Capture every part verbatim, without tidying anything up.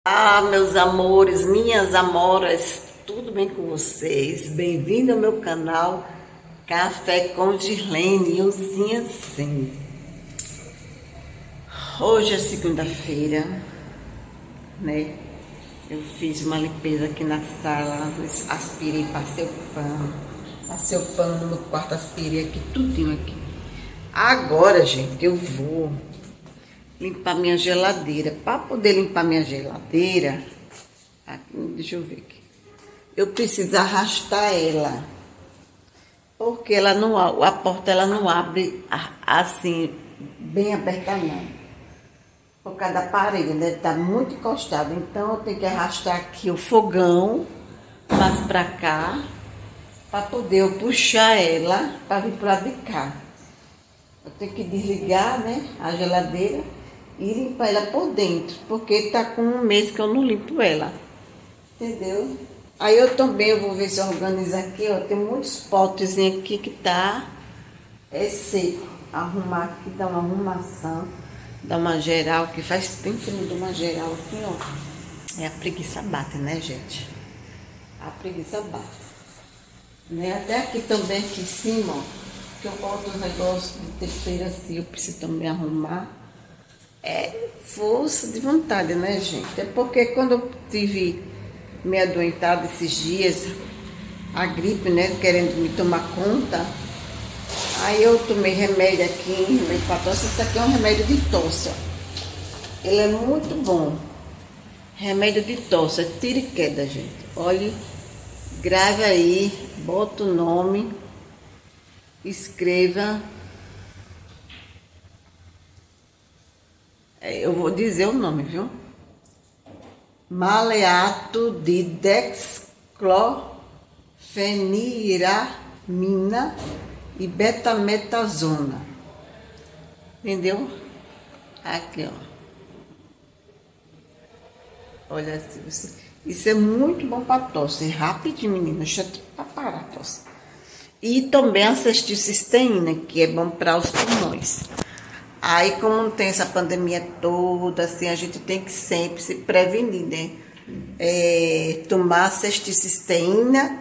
Ah, meus amores, minhas amoras, tudo bem com vocês? Bem-vindo ao meu canal Café com Girlene, euzinha sim. Hoje é segunda-feira, né? Eu fiz uma limpeza aqui na sala, aspirei, passei o pano, passei o pano no meu quarto, aspirei aqui, tudinho aqui. Agora, gente, eu vou limpar minha geladeira. Para poder limpar minha geladeira, aqui, deixa eu ver aqui. Eu preciso arrastar ela, porque ela não, a porta ela não abre assim bem aberta não, por causa da parede, né? Tá muito encostado. Então eu tenho que arrastar aqui o fogão mais para cá, para poder eu puxar ela para vir para de cá. Eu tenho que desligar, né, a geladeira e limpar ela por dentro, porque tá com um mês que eu não limpo ela, entendeu? Aí eu também eu vou ver se eu organizo aqui, ó, tem muitos potes aqui que tá é seco, arrumar aqui, dar uma arrumação, dar uma geral, que faz tempo que eu não dou uma geral aqui, ó. É a preguiça bate, né, gente? A preguiça bate, né? Até aqui também, aqui em cima, ó, que eu boto os negócios de tempero assim, eu preciso também arrumar. É força de vontade, né, gente? É porque quando eu tive me adoentado esses dias, a gripe, né, querendo me tomar conta, aí eu tomei remédio aqui, remédio para tosse. Esse aqui é um remédio de tosse, ó. Ele é muito bom. Remédio de tosse, é tira e queda, gente. Olha, grave aí, bota o nome, escreva. Eu vou dizer o nome, viu? Maleato de dexclofeniramina e betametasona. Entendeu? Aqui, ó. Olha assim, você... Isso é muito bom para tosse. Rapidinho, menina. Deixa eu parar a tosse. E também a cestilcisteína, que é bom para os pulmões. Aí, como não tem essa pandemia toda, assim, a gente tem que sempre se prevenir, né? É, tomar cestilcisteína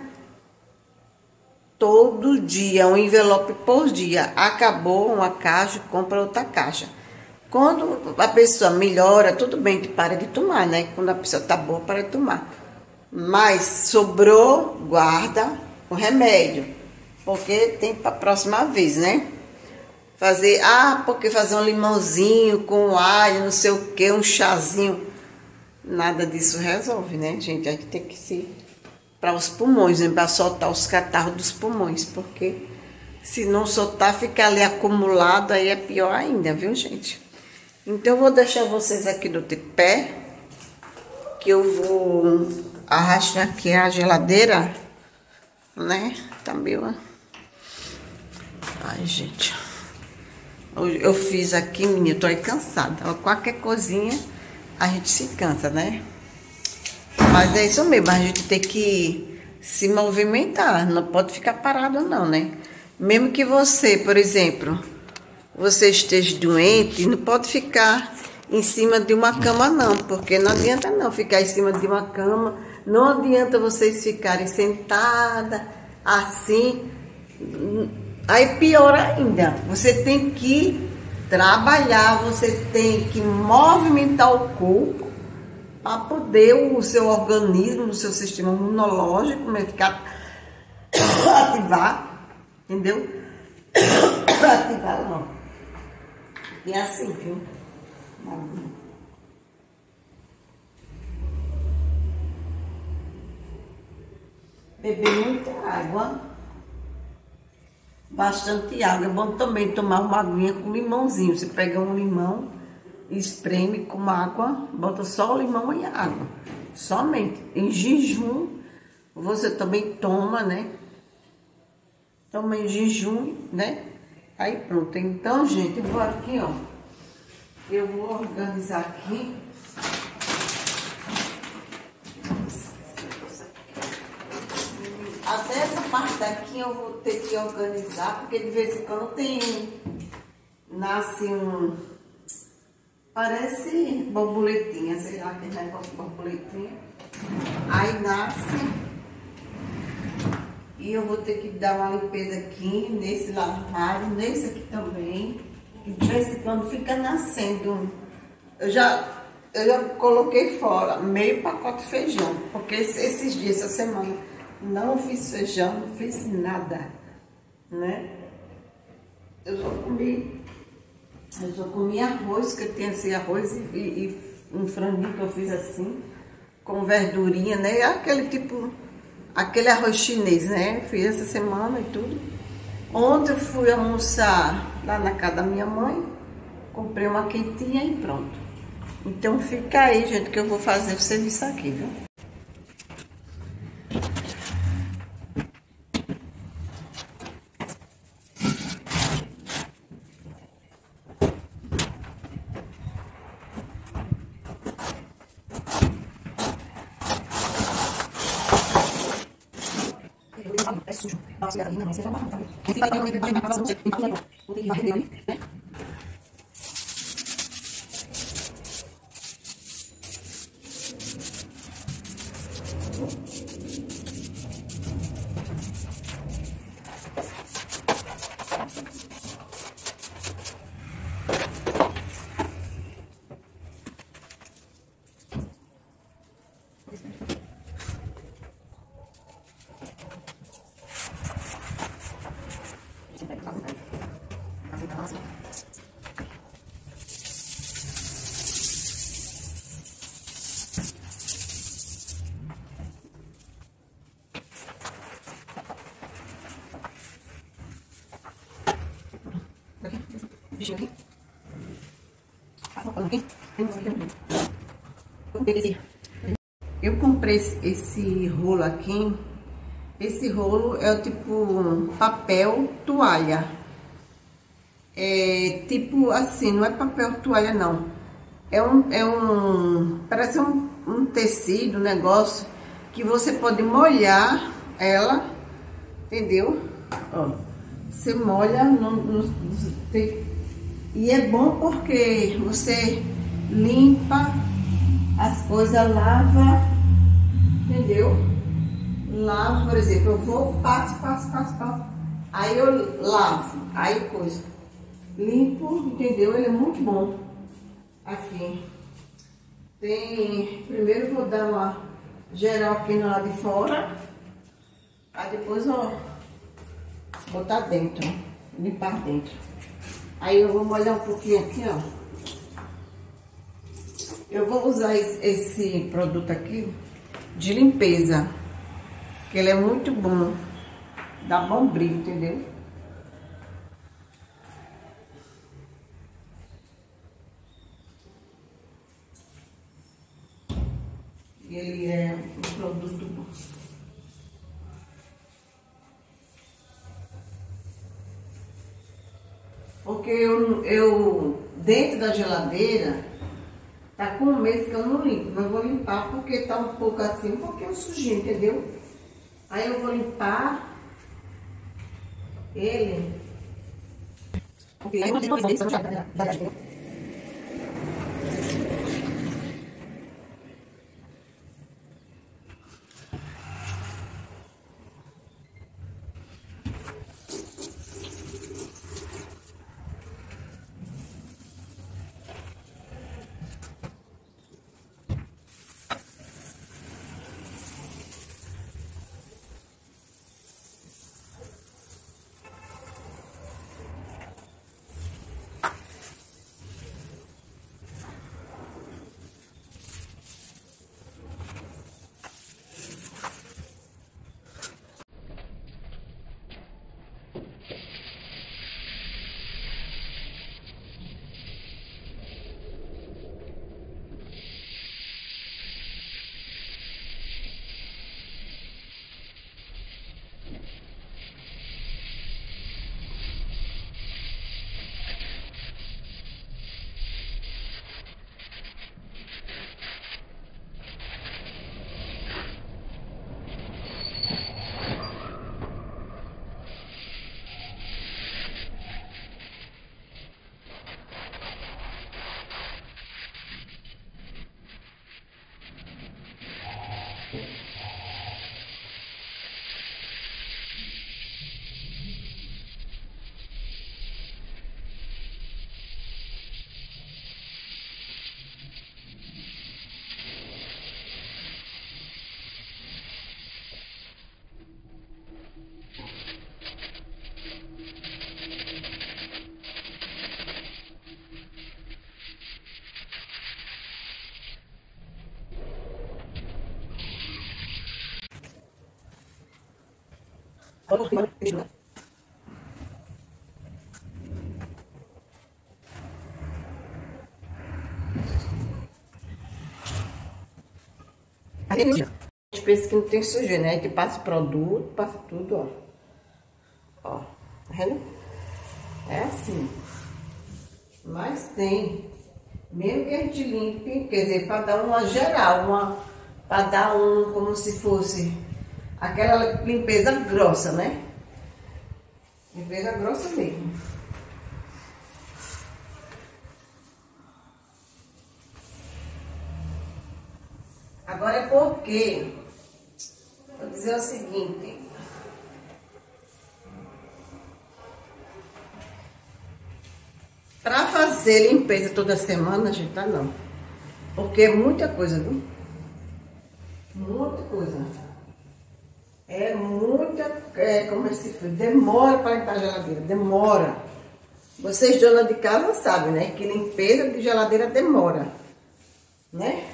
todo dia, um envelope por dia. Acabou uma caixa, compra outra caixa. Quando a pessoa melhora, tudo bem que para de tomar, né? Quando a pessoa tá boa, para de tomar. Mas sobrou, guarda o remédio, porque tem para a próxima vez, né? Fazer, ah, porque fazer um limãozinho com alho, não sei o que, um chazinho. Nada disso resolve, né, gente? A gente tem que se... para os pulmões, né? Para soltar os catarros dos pulmões. Porque se não soltar, ficar ali acumulado, aí é pior ainda, viu, gente? Então eu vou deixar vocês aqui do tripé, que eu vou arrastar aqui a geladeira, né? Tá meio... Ai, gente... Eu fiz aqui, menina, eu tô aí cansada. Qualquer coisinha a gente se cansa, né? Mas é isso mesmo, a gente tem que se movimentar, não pode ficar parado não, né? Mesmo que você, por exemplo, você esteja doente, não pode ficar em cima de uma cama não, porque não adianta não ficar em cima de uma cama, não adianta vocês ficarem sentadas assim. Aí pior ainda, você tem que trabalhar, você tem que movimentar o corpo para poder o seu organismo, o seu sistema imunológico, né, ficar ativar, entendeu? Ativar não. E é assim, viu? Beber muita água. Bastante água. É bom também tomar uma aguinha com limãozinho. Você pega um limão, espreme com água, bota só o limão e a água. Somente. Em jejum, você também toma, né? Toma em jejum, né? Aí pronto. Então, gente, eu vou aqui, ó. Eu vou organizar aqui. Até essa parte daqui eu vou ter que organizar, porque de vez em quando tem, nasce um, Parece borboletinha, sei lá, aquele negócio de borboletinha. Aí nasce. E eu vou ter que dar uma limpeza aqui, nesse armário, nesse aqui também. E de vez em quando fica nascendo. Eu já, eu já coloquei fora meio pacote de feijão. Porque esses dias, essa semana, não fiz feijão, não fiz nada, né? Eu só comi, eu só comi arroz, que eu tenho assim, arroz e, e um franguinho que eu fiz assim, com verdurinha, né? Aquele tipo, aquele arroz chinês, né? Fiz essa semana e tudo. Ontem eu fui almoçar lá na casa da minha mãe, comprei uma quentinha e pronto. Então fica aí, gente, que eu vou fazer o serviço aqui, viu? É sujo. Dá uma olhadinha, mas você vai barrar, tá? Fica aí, eu vou fazer você. Então, legal. Vou ter que varrer dele, né? Aqui. Eu comprei esse rolo aqui. Esse rolo é o tipo papel toalha. É tipo assim, não é papel toalha não. É um, é um parece um, um tecido, um negócio que você pode molhar ela, entendeu? Ó, você molha no, no, no tem, e é bom porque você limpa as coisas, lava, entendeu? Lavo, por exemplo, eu vou, passo, passo, passo, passo. Aí eu lavo, aí coisa. Limpo, entendeu? Ele é muito bom. Aqui. Tem... Primeiro vou dar uma geral aqui no lado de fora. Aí depois ó, botar dentro, limpar dentro. Aí eu vou molhar um pouquinho aqui, ó. Eu vou usar esse produto aqui de limpeza, que ele é muito bom, dá bom brilho, entendeu? Ele é um produto bom. Porque eu, eu dentro da geladeira tá com um mês que eu não limpo, mas eu vou limpar porque tá um pouco assim, um pouquinho sujinho, entendeu? Aí eu vou limpar ele. Porque aí eu vou fazer isso, A gente pensa que não tem sujeira, né? Que passa produto, passa tudo, ó. Ó, tá vendo? É assim. Mas tem. Mesmo que a gente limpe, quer dizer, para dar uma geral, uma, para dar um, como se fosse aquela limpeza grossa, né? Limpeza grossa mesmo. Agora é porque, vou dizer o seguinte, para fazer limpeza toda semana, gente, tá não. Porque é muita coisa, viu? Muita coisa. É muita, é, como é que se faz? Demora para limpar a geladeira, demora. Vocês, dona de casa, sabem, né? Que limpeza de geladeira demora, né?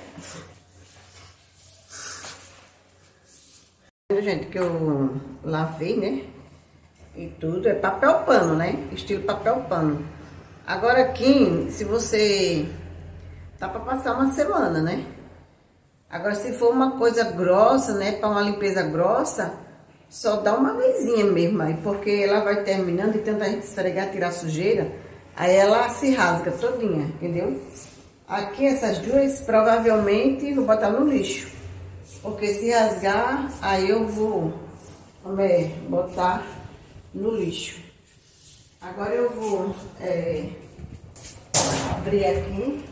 Gente, que eu lavei, né? E tudo é papel pano, né? Estilo papel pano. Agora aqui, se você tá para passar uma semana, né? Agora se for uma coisa grossa, né? Para uma limpeza grossa, só dá uma vezinha mesmo aí, porque ela vai terminando e tenta a gente esfregar, tirar a sujeira, aí ela se rasga todinha, entendeu? Aqui essas duas provavelmente vou botar no lixo. Porque se rasgar, aí eu vou é, botar no lixo. Agora eu vou é, abrir aqui.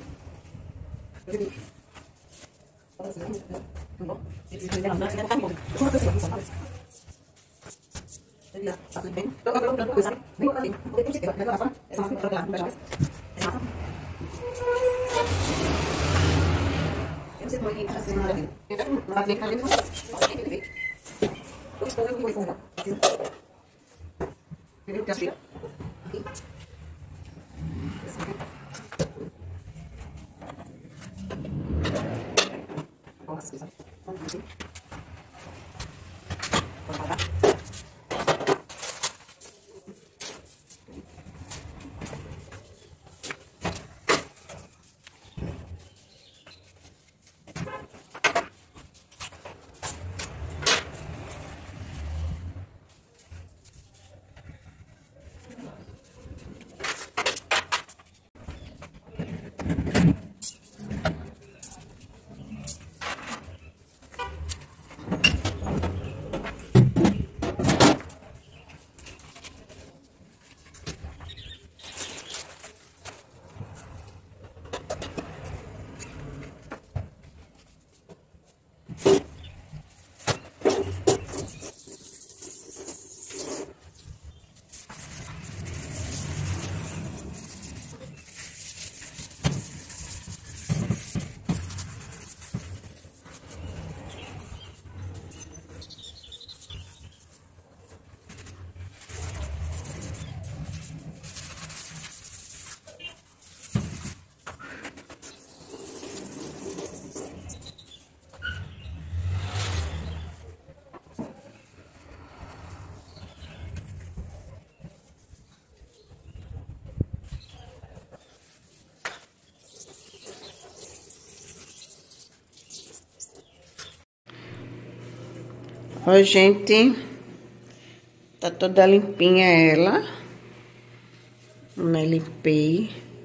Ó, gente, tá toda limpinha ela. Me limpei.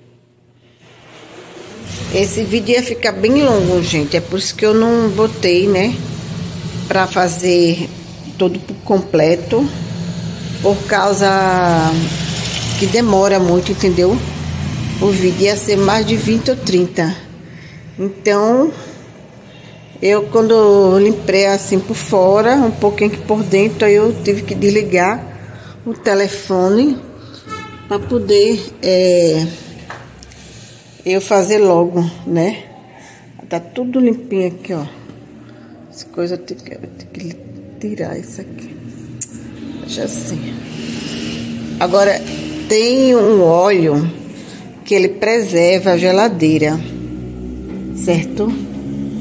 Esse vídeo ia ficar bem longo, gente. É por isso que eu não botei, né? Pra fazer todo por completo. Por causa que demora muito, entendeu? O vídeo ia ser mais de vinte ou trinta. Então... eu, quando eu limpei assim por fora, um pouquinho aqui por dentro, aí eu tive que desligar o telefone para poder é, eu fazer logo, né? Tá tudo limpinho aqui, ó. As coisas eu tenho que, eu tenho que tirar isso aqui. Deixa assim. Agora, tem um óleo que ele preserva a geladeira, certo?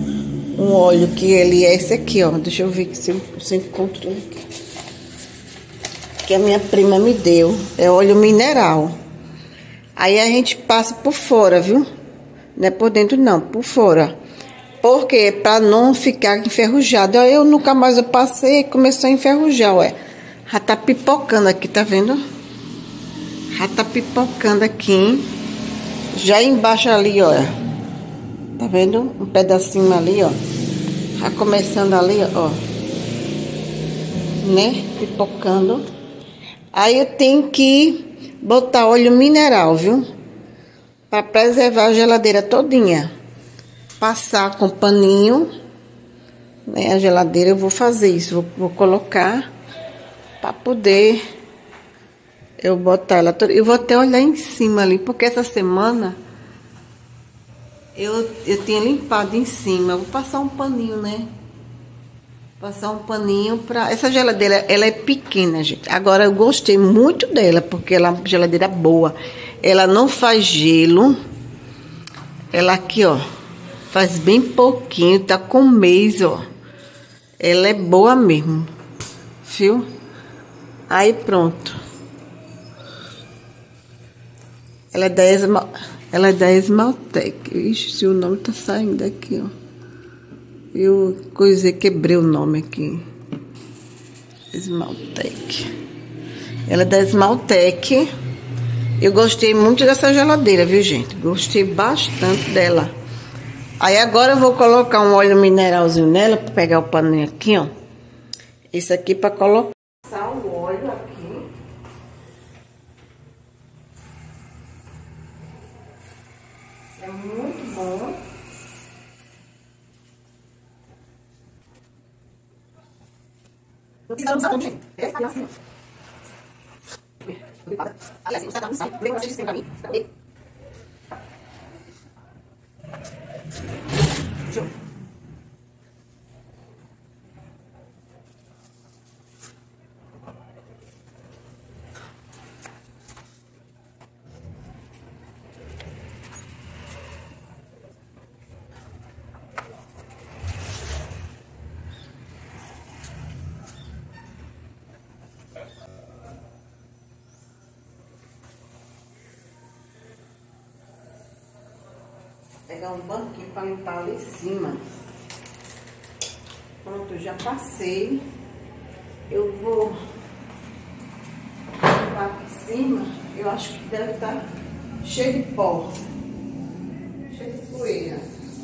Um óleo que ele é esse aqui, ó. Deixa eu ver se eu, se eu encontro aqui. que a minha prima me deu. É óleo mineral. Aí a gente passa por fora, viu? Não é por dentro não, por fora. Por quê? Pra não ficar enferrujado. Eu nunca mais eu passei e começou a enferrujar, ué. Já tá pipocando aqui, tá vendo? Já tá pipocando aqui. Já embaixo ali, ó. Tá vendo? Um pedacinho ali, ó. Já começando ali, ó. Né? Pipocando. Aí eu tenho que botar óleo mineral, viu? Pra preservar a geladeira todinha. Passar com paninho, né? A geladeira eu vou fazer isso. Vou, vou colocar pra poder eu botar ela toda. Eu vou até olhar em cima ali, porque essa semana eu, eu tinha limpado em cima. Eu vou passar um paninho, né? Passar um paninho pra... Essa geladeira, ela é pequena, gente. Agora, eu gostei muito dela, porque ela é uma geladeira boa. Ela não faz gelo. Ela aqui, ó, faz bem pouquinho. Tá com um mês, ó. Ela é boa mesmo. Viu? Aí, pronto. Ela é da Esmal... Ela é da Esmaltec. Ixi, o nome tá saindo aqui, ó. Eu coisei, quebrei o nome aqui. Esmaltec. Ela é da Esmaltec. Eu gostei muito dessa geladeira, viu, gente? Gostei bastante dela. Aí agora eu vou colocar um óleo mineralzinho nela, pra pegar o paninho aqui, ó. Esse aqui pra colocar o óleo aqui. É muito bom. Não precisa usar também. Essa é assim. Aliás, você tá usando. Lembra vocês pra mim? Deixa eu... Pegar um banquinho para limpar ali em cima. Pronto, já passei. Eu vou limpar aqui em cima. Eu acho que deve estar cheio de pó. Cheio de poeira.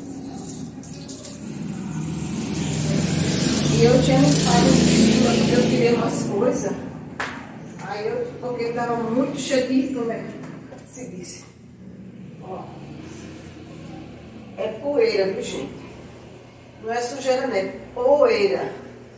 E eu tinha limpado em cima porque eu tirei umas coisas. Aí eu, porque estava muito cheio de, como é que se disse? Ó. É poeira, viu, gente? Não é sujeira, não, é poeira.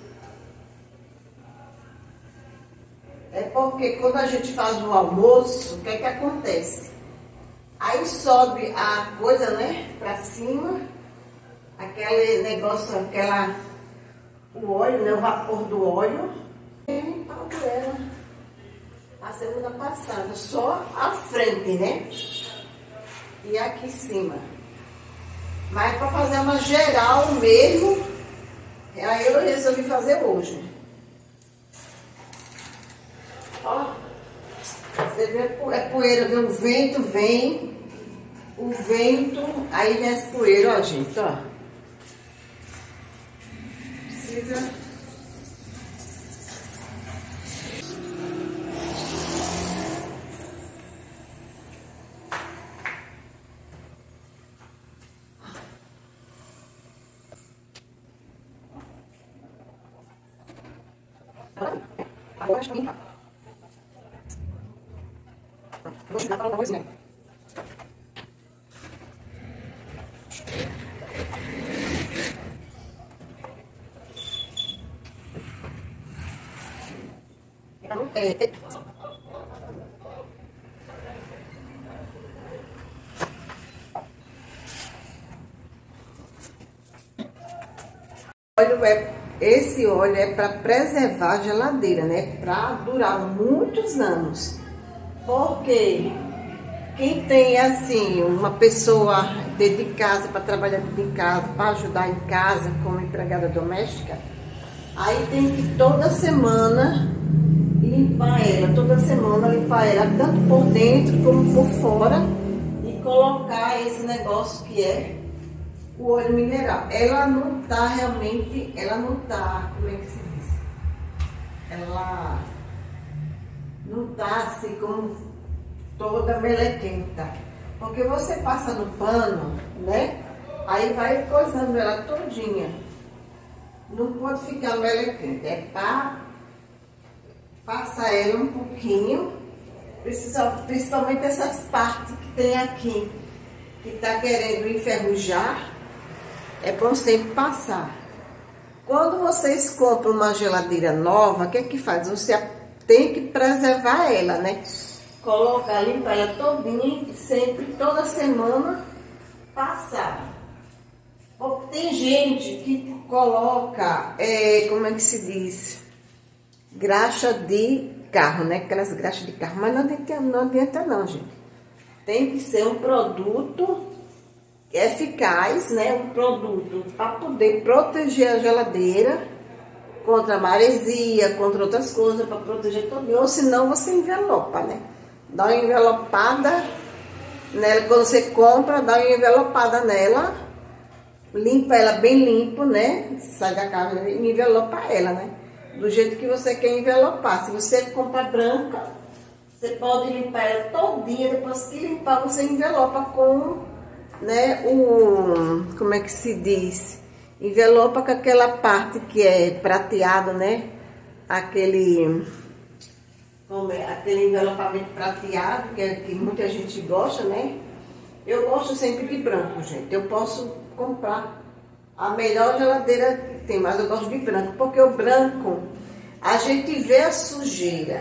É porque quando a gente faz o almoço, o que é que acontece? Aí sobe a coisa, né, pra cima, aquele negócio, aquela, o óleo, né, o vapor do óleo. E limpado ela a semana passada, só a frente, né? E aqui em cima. Mas para fazer uma geral mesmo, aí eu resolvi fazer hoje. Ó, você vê, é poeira, vê, o vento vem, o vento, aí vem as poeiras, ó, gente, ó. Precisa... Agora acho que vou chegar para uma coisinha. É, é. Óleo é, esse óleo é para preservar a geladeira, né? Para durar muitos anos. Porque quem tem assim uma pessoa dentro de casa para trabalhar dentro de casa, para ajudar em casa como empregada doméstica, aí tem que toda semana limpar ela toda semana, limpar ela tanto por dentro como por fora e colocar esse negócio que é o óleo mineral. Ela não tá realmente, ela não tá, como é que se diz? Ela não tá assim como toda melequenta, porque você passa no pano, né? Aí vai coisando ela todinha. Não pode ficar melequenta, é para passar ela um pouquinho, principalmente essas partes que tem aqui, que tá querendo enferrujar, é bom sempre passar. Quando vocês compram uma geladeira nova, o que é que faz? Você tem que preservar ela, né? Colocar, limpar ela todinha, sempre, toda semana, passar. Porque tem gente que coloca, é, como é que se diz? Graxa de carro, né? Aquelas graxas de carro, mas não adianta, não adianta não, gente. Tem que ser um produto eficaz, né? Um produto para poder proteger a geladeira contra a maresia, contra outras coisas, para proteger todo. Ou senão você envelopa, né? Dá uma envelopada nela, quando você compra, dá uma envelopada nela, limpa ela bem limpo, né? Sai da carne e envelopa ela, né? Do jeito que você quer envelopar. Se você compra branca, você pode limpar ela todinha, depois que limpar, você envelopa com, né, o, como é que se diz? Envelopa com aquela parte que é prateado, né? Aquele, como é? Aquele envelopamento prateado, que, é, que muita gente gosta, né? Eu gosto sempre de branco, gente. Eu posso comprar a melhor geladeira que tem, mas eu gosto de branco, porque o branco, a gente vê a sujeira.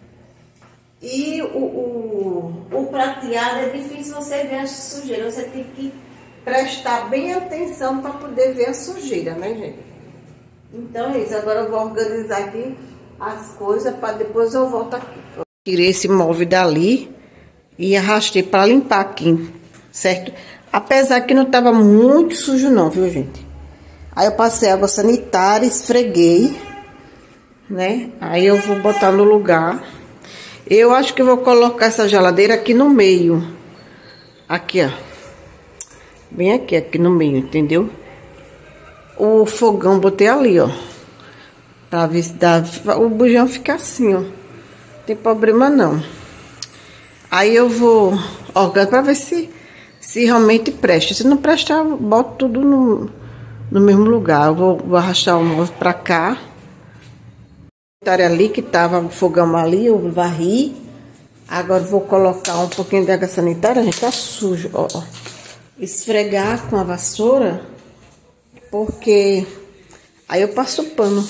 E o, o, o prateado é difícil você ver a sujeira. Você tem que prestar bem atenção para poder ver a sujeira, né, gente? Então é isso. Agora eu vou organizar aqui as coisas para depois eu volto aqui. Tirei esse móvel dali e arrastei para limpar aqui, certo? Apesar que não estava muito sujo não, viu, gente? Aí eu passei água sanitária, esfreguei, né? Aí eu vou botar no lugar. Eu acho que eu vou colocar essa geladeira aqui no meio. Aqui, ó. Bem aqui, aqui no meio, entendeu? O fogão botei ali, ó. Pra ver se dá... O bujão fica assim, ó. Não tem problema não. Aí eu vou organizar pra ver se... Se realmente presta. Se não prestar, eu boto tudo no, no mesmo lugar. Eu vou, vou arrastar o móvel pra cá. Ali que tava o fogão ali, eu varri. Agora vou colocar um pouquinho de água sanitária, gente, tá sujo, ó. Esfregar com a vassoura, porque aí eu passo o pano.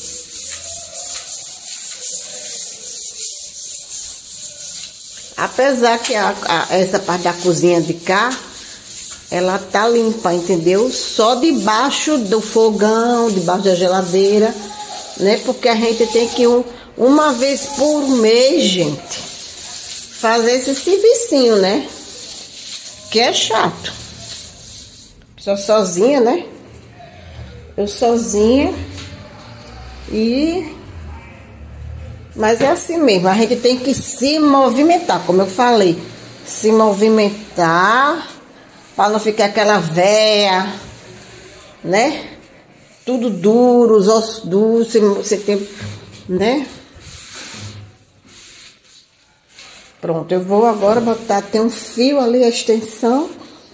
Apesar que a, a, essa parte da cozinha de cá, ela tá limpa, entendeu? Só debaixo do fogão, debaixo da geladeira, né? Porque a gente tem que, um, uma vez por mês, gente, fazer esse servicinho, né? Que é chato. Só sozinha, né? Eu sozinha. E... Mas é assim mesmo, a gente tem que se movimentar, como eu falei. Se movimentar, para não ficar aquela véia, né? Tudo duro, os ossos duros, você tem, né? Pronto, eu vou agora botar, tem um fio ali, a extensão.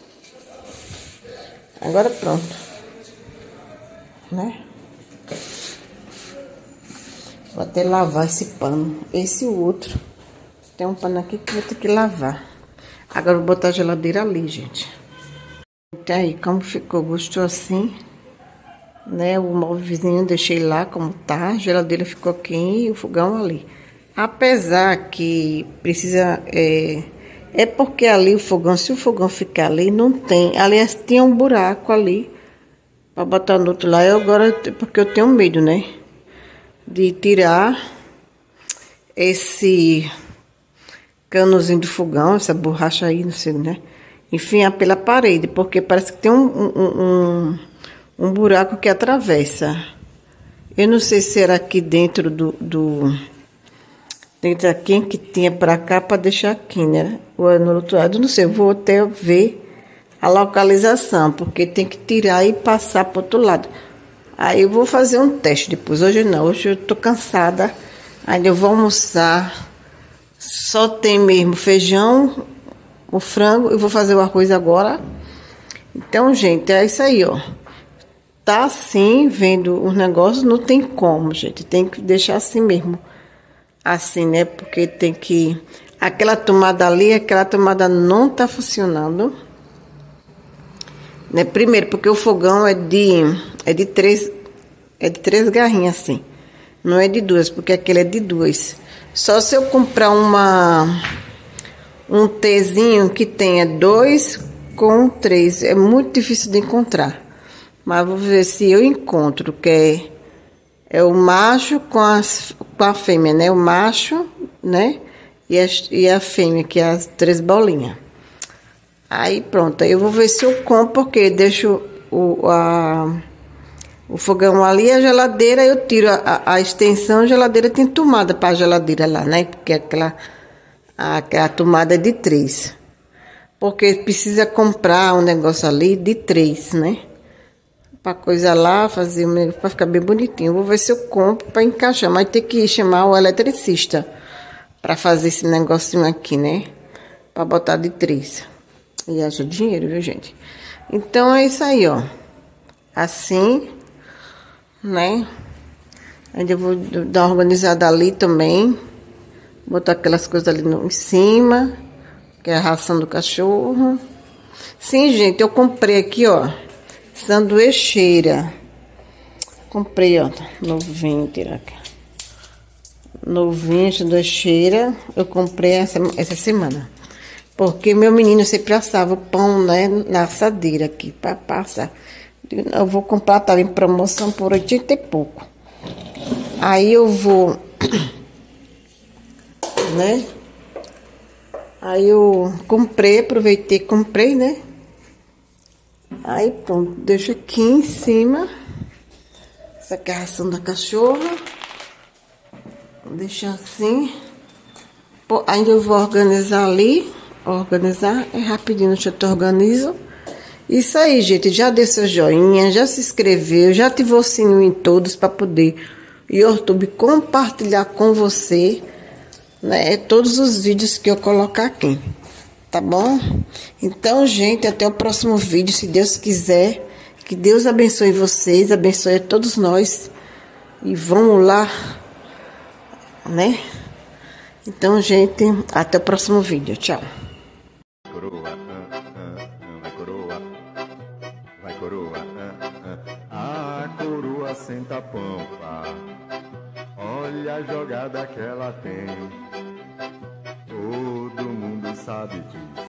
Agora pronto, né? Vou até lavar esse pano, esse e o outro. Tem um pano aqui que eu vou ter que lavar. Agora eu vou botar a geladeira ali, gente. Então aí, como ficou? Gostou assim? Né? O móvelzinho deixei lá como tá. A geladeira ficou aqui e o fogão ali. Apesar que precisa... É, é porque ali o fogão, se o fogão ficar ali, não tem. Aliás, tinha um buraco ali pra botar no outro lá. Eu agora, porque eu tenho medo, né? De tirar esse canozinho do fogão, essa borracha aí, não sei, né? Enfiar pela parede, porque parece que tem um, um, um, um buraco que atravessa. Eu não sei se era aqui dentro do, do, Tem quem que tinha pra cá pra deixar aqui, né? Ou é no outro lado, não sei, eu vou até ver a localização, porque tem que tirar e passar pro outro lado. Aí eu vou fazer um teste depois. Hoje não, hoje eu tô cansada. Ainda eu vou almoçar. Só tem mesmo feijão, o frango. Eu vou fazer o arroz agora. Então, gente, é isso aí, ó. Tá assim, vendo os negócios, não tem como, gente. Tem que deixar assim mesmo. Assim, né? Porque tem que... Aquela tomada ali, aquela tomada não tá funcionando. Né? Primeiro, porque o fogão é de... É de três... É de três garrinhas, assim. Não é de duas, porque aquele é de duas. Só se eu comprar uma... Um Tzinho que tenha dois com três. É muito difícil de encontrar. Mas vou ver se eu encontro, que é, é o macho com, as, com a fêmea, né? O macho, né? E a, e a fêmea, que é as três bolinhas. Aí pronto, aí eu vou ver se eu compro, porque deixo o, a, o fogão ali, a geladeira, eu tiro a, a extensão, a geladeira tem tomada para a geladeira lá, né? Porque aquela, aquela tomada é de três. Porque precisa comprar um negócio ali de três, né? Pra coisa lá, fazer para ficar bem bonitinho. Vou ver se eu compro para encaixar, mas tem que chamar o eletricista para fazer esse negocinho aqui, né? Para botar de três. E acha dinheiro, viu, gente? Então é isso aí, ó. Assim, né? Ainda eu vou dar uma organizada ali também. Botar aquelas coisas ali no, em cima, que é a ração do cachorro. Sim, gente, eu comprei aqui, ó. Sanduicheira. Comprei, ó. Novinho, tirar aqui. Novinha, sanduicheira. Eu comprei essa, essa semana. Porque meu menino sempre assava o pão, né? Na assadeira aqui, pra passar. Eu vou comprar, tava em promoção por oitenta e pouco. Aí eu vou... né? Aí eu comprei, aproveitei, comprei, né? Aí pronto, deixo aqui em cima. Essa aqui é a ração da cachorra. Vou deixar assim. Pô, ainda eu vou organizar ali. Organizar é rapidinho, deixa eu te organizo. Isso aí, gente. Já deu seu joinha, já se inscreveu, já ativou o sininho em todos para poder o YouTube compartilhar com você, né? Todos os vídeos que eu colocar aqui. Tá bom? Então, gente, até o próximo vídeo, se Deus quiser. Que Deus abençoe vocês, abençoe a todos nós. E vamos lá, né? Então, gente, até o próximo vídeo. Tchau. Coroa, ah, ah, vai coroa, vai coroa, ah, ah. A coroa senta a pampa, olha a jogada que ela tem. Todo mundo sabe disso.